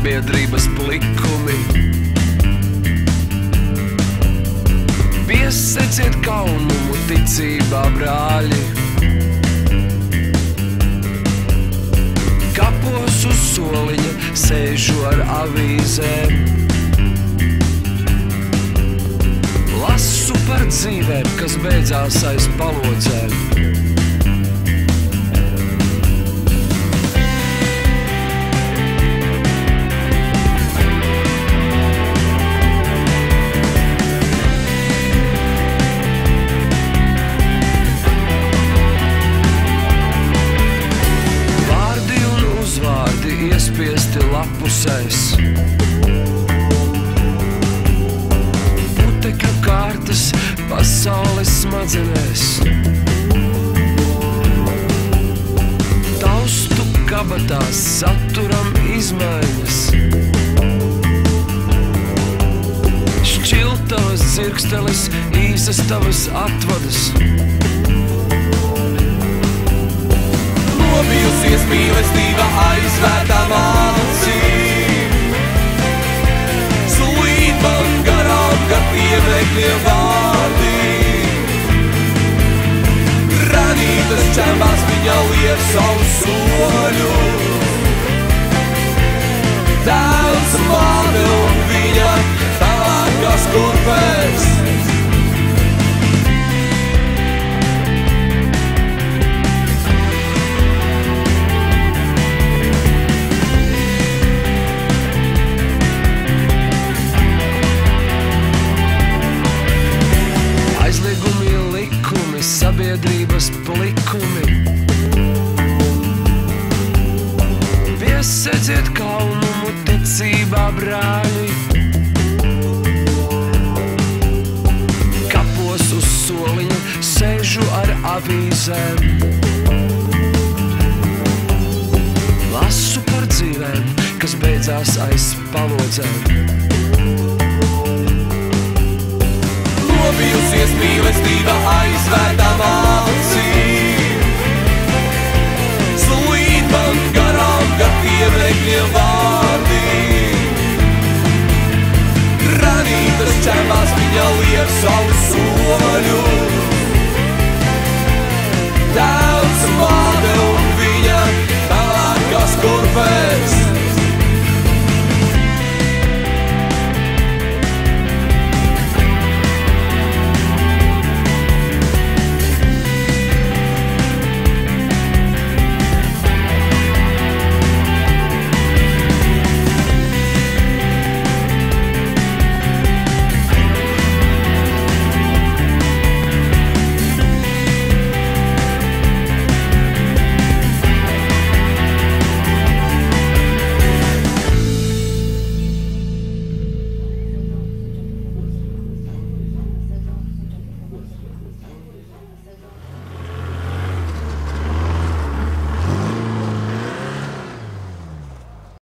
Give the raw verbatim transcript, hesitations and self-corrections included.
sabiedrības plikumi. Pieseciet kaunumu ticībā, brāļi. Kapos uz soliņa sēžu ar avīzēm. Lasu par dzīvēm, kas beidzās aiz palodzēm. Iespiesti lapusēs. Putekļu kārtas pasaules smadzenēs. Taustu kabatās saturam izmaiņas. Šķiltavas dzirkstelis, īsas tavas atvadas. Nobijusies mīlestība aizvērtām acīm. Slīd man garām, gar piemekļiem vārdiem. Ranītas čembās viņa liek savu soļu. Tēvs, māte un viņa tālākās kurpēs. Sabiedrības plikumi. Pieseciet kaunumu ticībā, brāļi. Kapos uz soliņa sēžu ar avīzēm. Lasu par dzīvēm, kas beidzās aiz palodzēm. Nobijusies mīlestība aizvērtām acīm.